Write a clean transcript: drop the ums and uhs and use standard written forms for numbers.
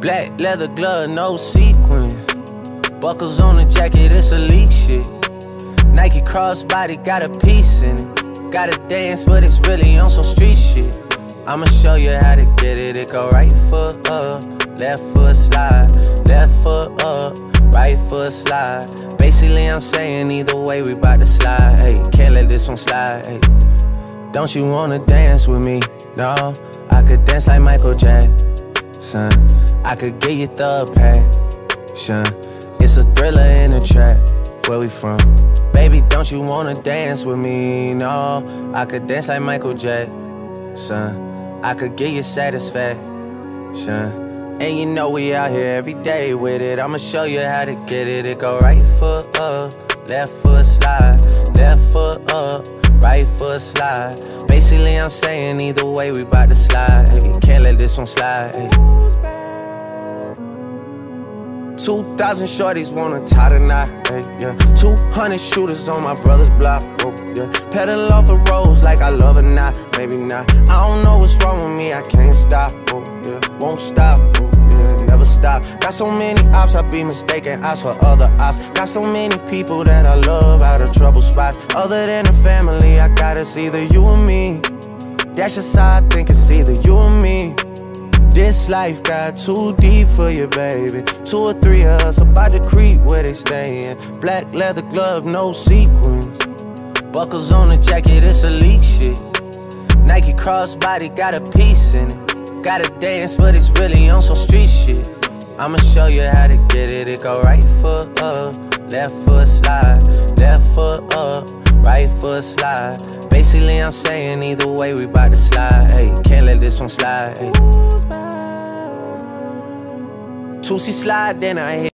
Black leather glove, no sequins. Buckles on the jacket, it's elite shit. Nike crossbody, got a piece in it. Gotta dance, but it's really on some street shit. I'ma show you how to get it. It go right foot up, left foot slide. Left foot up, right foot slide. Basically I'm saying either way we bout to slide. Hey, can't let this one slide. Hey, don't you wanna dance with me? No, I could dance like Michael Jackson. I could get you the passion. It's a thriller in the trap. Where we from? Baby, don't you wanna dance with me? No, I could dance like Michael Jackson. I could get you satisfaction. And you know we out here every day with it. I'ma show you how to get it. It go right foot up, left foot slide. Left foot up, right foot slide. Basically I'm saying either way we bout to slide. Hey, can't let this one slide. Hey. 2,000 shorties wanna tie the knot, hey, yeah. 200 shooters on my brother's block, oh, yeah. Pedal off the roads like I love or not, maybe not. I don't know what's wrong with me, I can't stop, oh, yeah. Won't stop, oh, yeah, never stop. Got so many ops, I be mistaken ops for other ops. Got so many people that I love out of trouble spots. Other than the family, I got it's either you or me. That's just how I think it's either you or me. This life got too deep for you, baby. 2 or 3 of us about to creep where they stayin'. Black leather glove, no sequins. Buckles on the jacket, it's elite shit. Nike crossbody, got a piece in it. Gotta dance, but it's really on some street shit. I'ma show you how to get it. It go right foot up, left foot slide. Left foot up, right foot slide. Basically I'm saying either way we bout to slide. Hey, can't let this one slide. Hey. 2C slide, then I hit